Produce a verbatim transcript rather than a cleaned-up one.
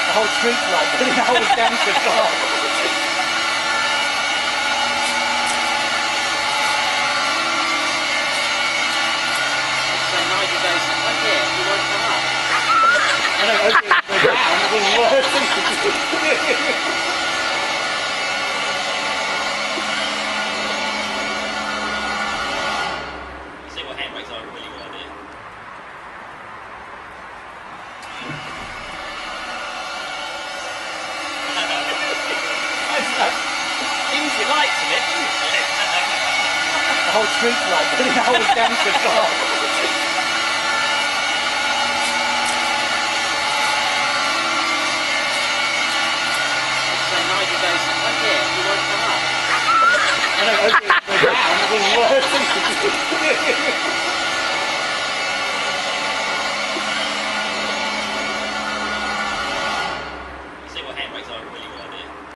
The whole street's like putting the whole gangster car. So Nigel goes, oh yeah, you won't come up. I know, okay, go down, it doesn't work. See what handbrakes are a really good idea. Things you like to it. The whole street's like putting the whole gangster car. So Nigel goes, oh yeah, you won't come up. I know, okay, go down, it doesn't work.